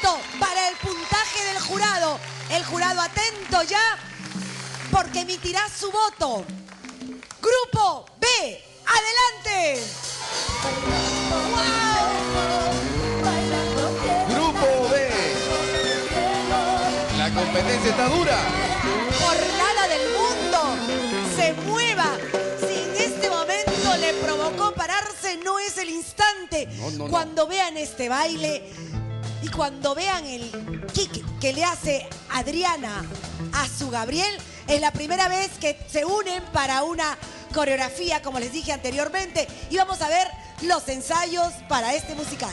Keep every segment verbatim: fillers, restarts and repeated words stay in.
listo para el puntaje del jurado. El jurado atento ya, porque emitirá su voto. Grupo B, adelante. ¡Wow! Grupo B. La competencia está dura. Por nada del mundo se mueva. Si en este momento le provocó pararse, no es el instante. No, no, cuando no. vean este baile y cuando vean el kick que le hace Adriana a su Gabriel, es la primera vez que se unen para una coreografía, como les dije anteriormente, y vamos a ver los ensayos para este musical.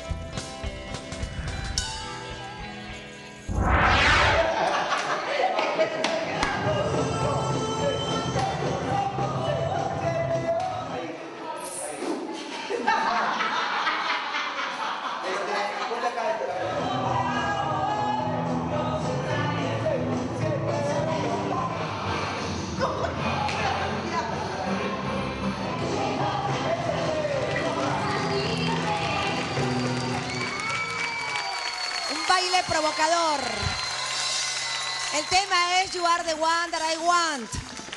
Baile provocador. El tema es You Are the One That I Want.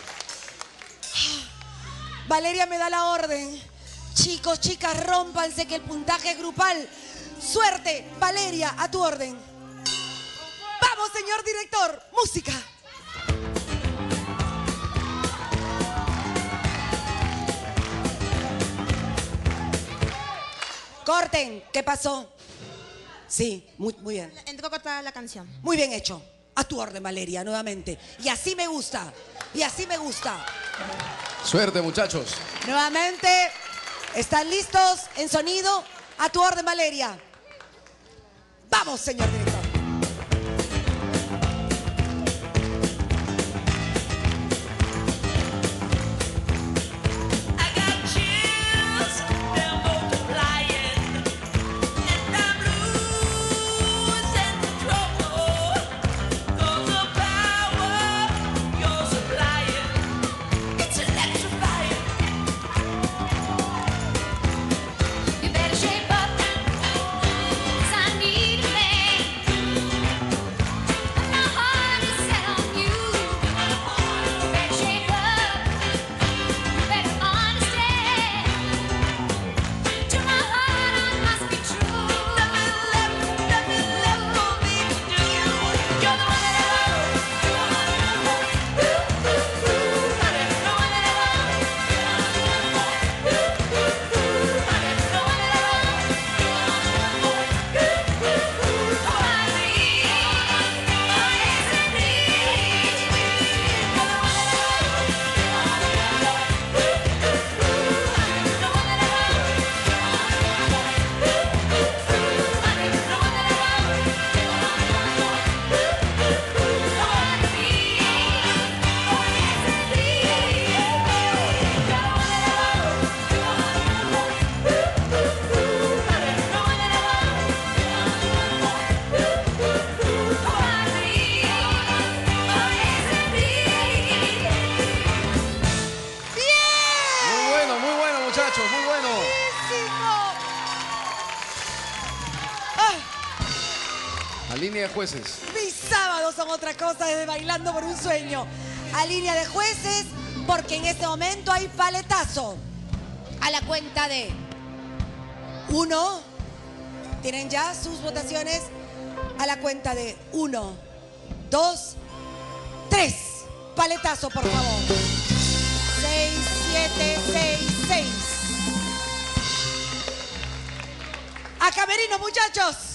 Valeria me da la orden. Chicos, chicas, rómpanse que el puntaje es grupal. Suerte, Valeria, a tu orden. Vamos, señor director. Música. Corten. ¿Qué pasó? Sí, muy, muy bien. Entró cortada la canción. Muy bien hecho. A tu orden, Valeria, nuevamente. Y así me gusta. Y así me gusta. Suerte, muchachos. Nuevamente, ¿están listos en sonido? A tu orden, Valeria. Vamos, señor director. Muy bueno. Ah, A línea de jueces. mis sábados son otra cosa desde Bailando por un Sueño. A línea de jueces, porque en este momento hay paletazo. A la cuenta de uno. ¿Tienen ya sus votaciones? A la cuenta de uno, dos, tres. Paletazo, por favor. Seis, siete, seis, seis. A camerino, muchachos.